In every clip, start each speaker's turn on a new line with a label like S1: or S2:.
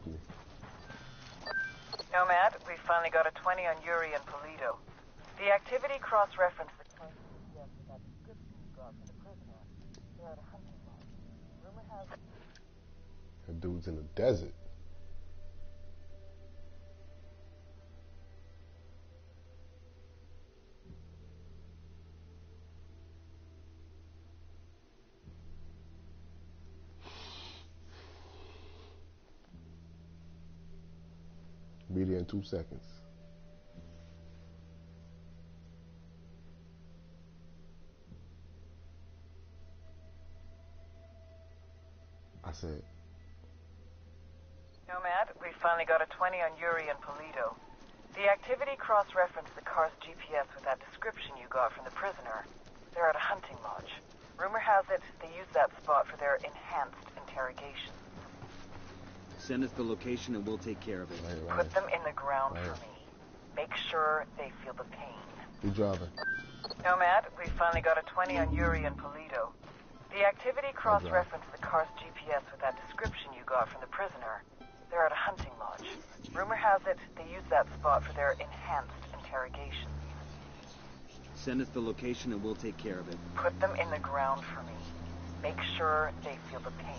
S1: help you.
S2: Nomad, we finally got a 20 on Yuri and Polito. The activity cross-referenced the current GPS with that description you got from the prisoner. They're at a hunting lodge. Rumor has it.
S1: That dude's in the desert. Be there in 2 seconds. I said,
S2: Nomad, we finally got a 20 on Yuri and Polito. The activity cross-referenced the car's GPS with that description you got from the prisoner. They're at a hunting lodge. Rumor has it they use that spot for their enhanced interrogation.
S3: Send us the location and we'll take care of it.
S1: right.
S2: Put them in the ground for me. Make sure they feel the pain.
S1: You driving?
S2: Nomad, we finally got a 20 on Yuri and Polito. The activity cross-referenced the car's GPS with that description you got from the prisoner. They're at a hunting lodge. Rumor has it they use that spot for their enhanced interrogation.
S3: Send us the location and we'll take care of it.
S2: Put them in the ground for me. Make sure they feel the pain.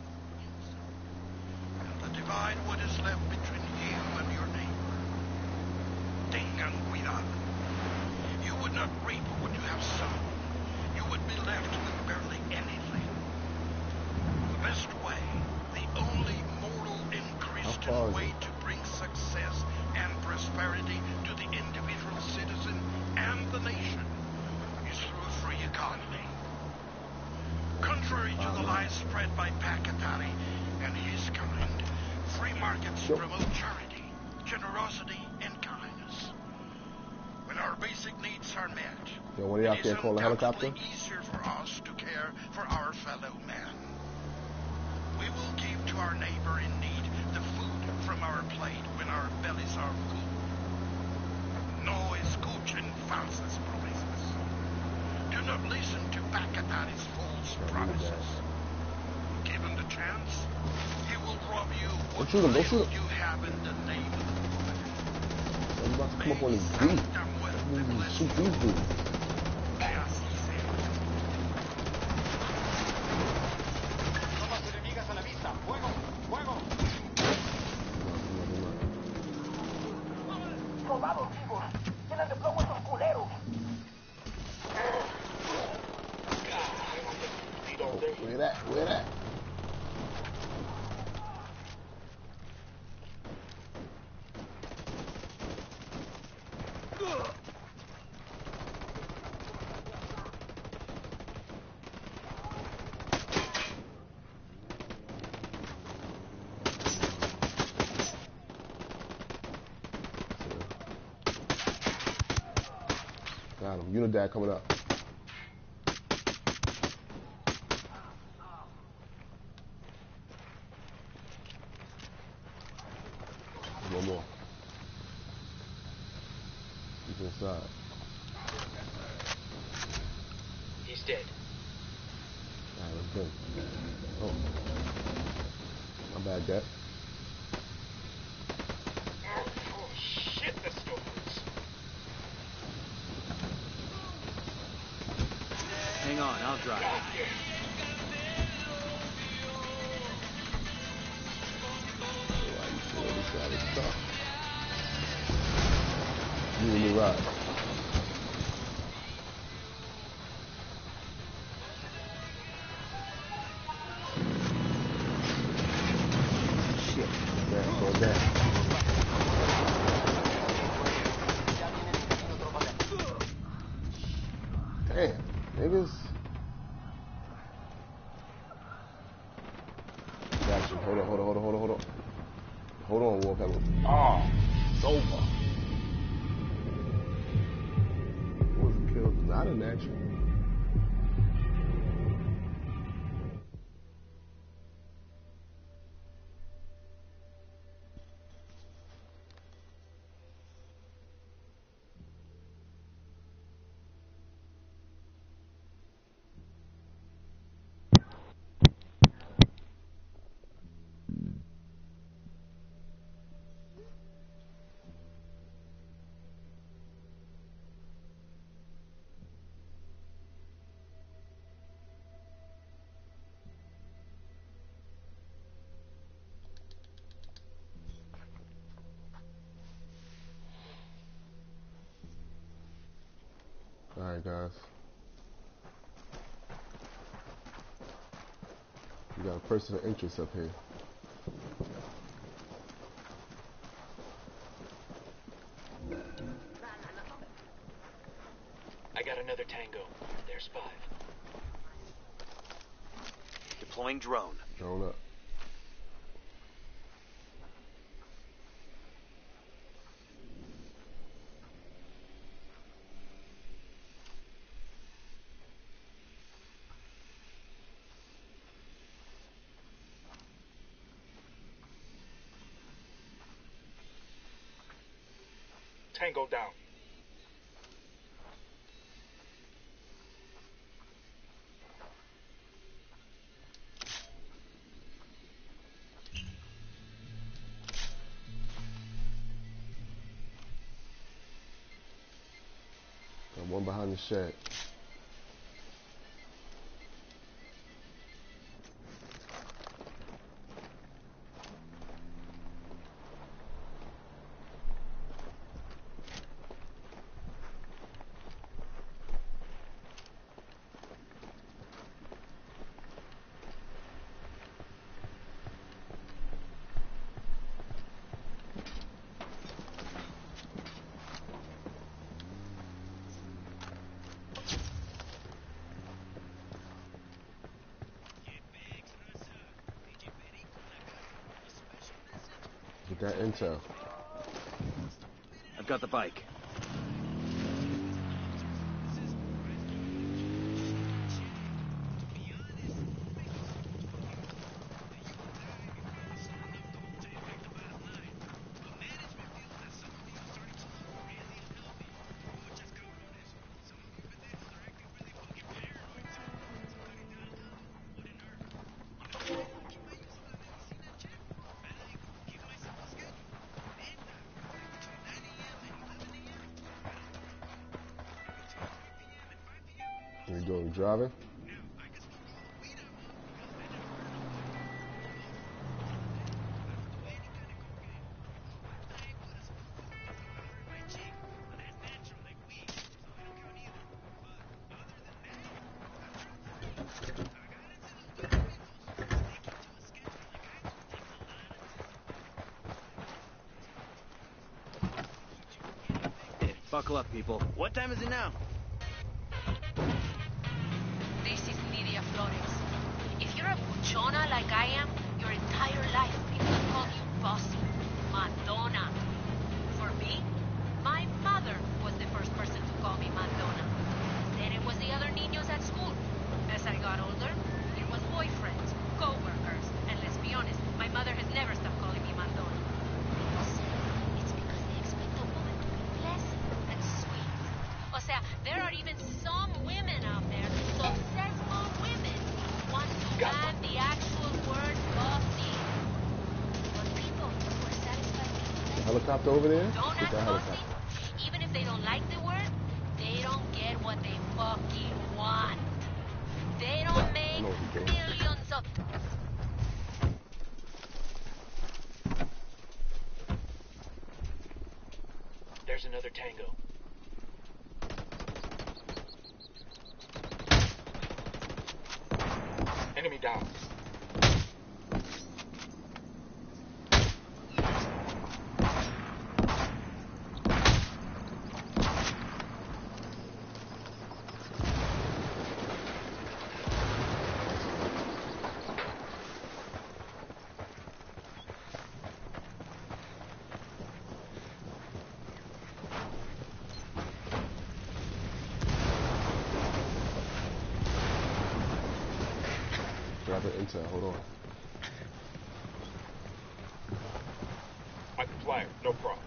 S4: The divide what is left between you and your neighbor. Tengan cuidado. You would not reap what you have sown. You would be left with barely anything. The best way, the only moral and Christian way to bring success and prosperity to the individual citizen and the nation is through a free economy. Contrary to the lies spread by Pakatani and his kind, free markets promote charity, generosity, and kindness. When our basic needs are met, it is undoubtedly easier for us to care for our fellow man. We will give to our neighbor in need the food from our plate when our bellies are full. No escuchen falsas promesas. Do not listen to Pakatani's false promises. Given the chance, he will rob you what little you have in the name of the Lord.
S1: I'm about to come up on his beat. Shoot these dudes. Where that? Got him. Unidad coming up. One more. He's inside.
S5: He's dead.
S1: Alright, let's go. Oh. My bad, Jack.
S5: Oh shit, the storms.
S3: Hang on, I'll drive.
S1: You and me ride. Shit. Go down. Damn, niggas. Got you. Hold on. Hold on, Warpepper. Oh, it's over. Was killed. Not a natural. guys. We got a person of interest up here.
S5: I got another tango. There's 5.
S3: Deploying drone.
S1: Drone up.
S5: Tango down.
S1: Got one behind the shed. Get that intel.
S3: I've got the bike.
S1: You doing driving?
S3: Buckle up, people. What time is it now?
S6: This is Lydia Flores. If you're a buchona like I am, your entire life people have called you bossy, Madonna. For me, my mother was the first person to call me Madonna. Then it was the other niños at school. As I got older, it was boyfriends, co-workers, and let's be honest, my mother has never stopped calling me Madonna. It's because they expect a woman to be pleasant and sweet. O sea, there are even some women out there, successful women, who want to ban the actual word bossy. But people who are satisfied with pleasant
S1: Helicopter over there?
S6: don't
S1: Get
S6: act
S1: that
S6: bossy,
S1: helicopter.
S6: even if they don't like the word, they don't get what they fucking want. They don't make
S1: know what you're doing.
S6: millions of...
S5: There's another tango. Enemy down.
S1: Grab the intel. Hold on.
S5: I can fly her, no problem.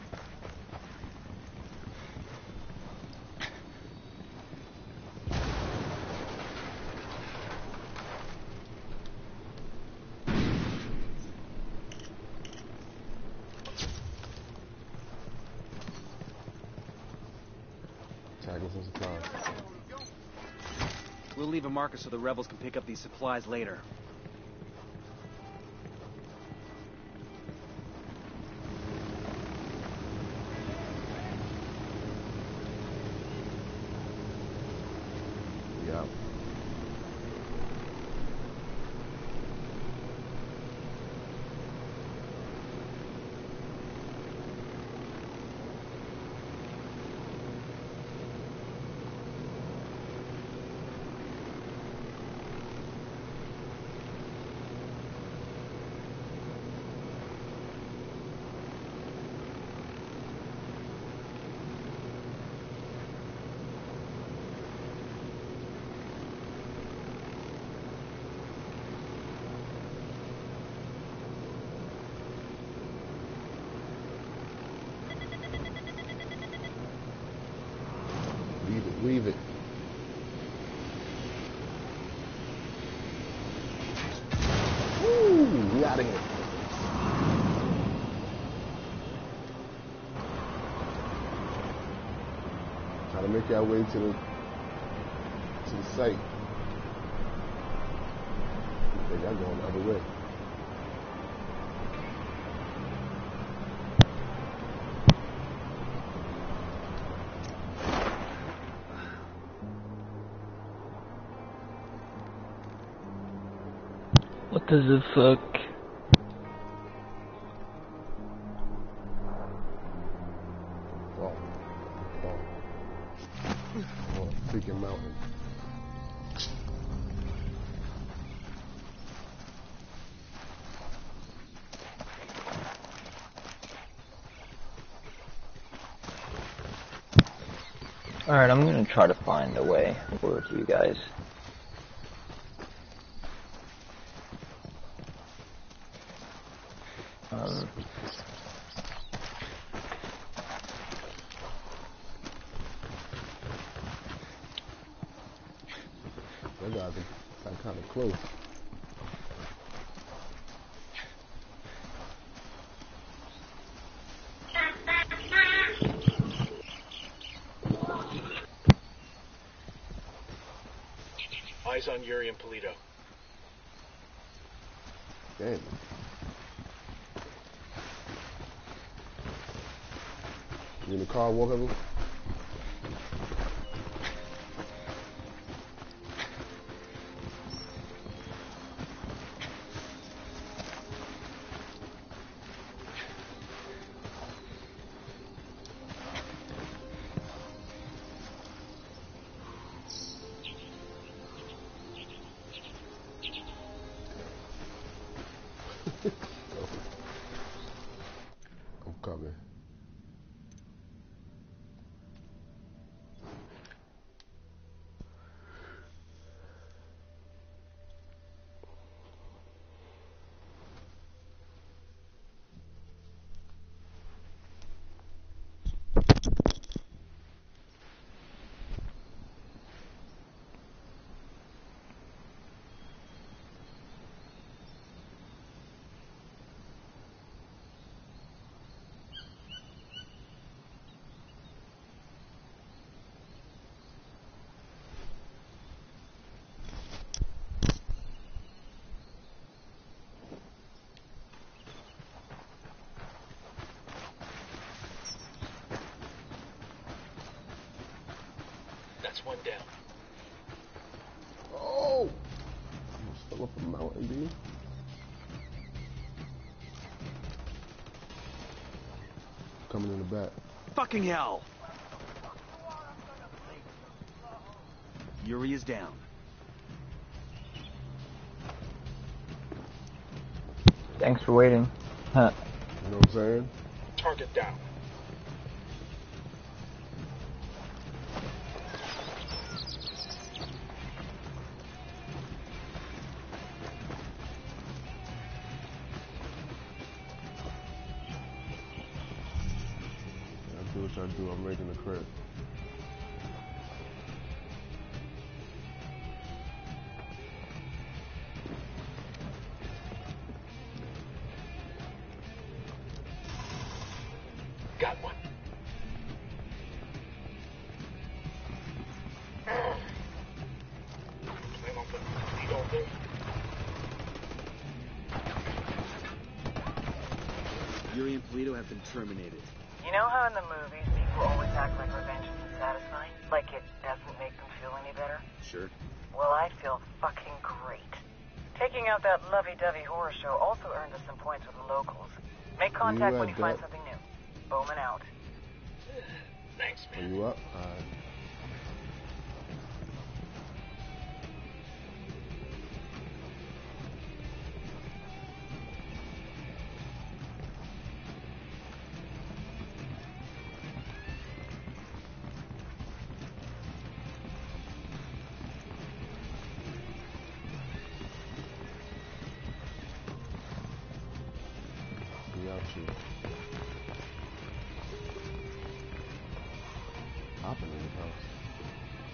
S1: Tagging some supplies.
S3: We'll leave a marker so the rebels can pick up these supplies later.
S1: believe it. Woo! We out of here. Try to make our way to the site. I think I'm going the other way.
S7: What the fuck?
S1: Oh, a freaking mountain.
S7: Alright, I'm gonna try to find a way over to you guys.
S1: That guy got kind of close.
S5: Eyes on Yuri and Polito.
S1: Damn. You in the car, Walker? I'm coming.
S5: That's one down.
S1: Oh! Almost fell off a mountain, dude. Coming in the back.
S3: Fucking hell! Yuri is down.
S7: Thanks for waiting. Huh.
S1: You know what I'm saying?
S5: Target down.
S1: I do what I do. I'm raiding the crib.
S5: Got one. Plan on putting Polito on there.
S3: Yuri and Polito have been terminated.
S2: You know how in the movies people always act like revenge isn't satisfying? Like it doesn't make them feel any better?
S3: Sure.
S2: Well, I feel fucking great. Taking out that lovey-dovey horror show also earned us some points with the locals. Make contact when you find something new. Bowman out.
S5: Thanks,
S1: Are
S5: man.
S1: you up? Alright. We out you. Hopping in the house.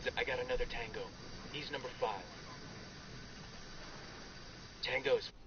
S8: Heads up, I got another Tango. He's number 5. Tango's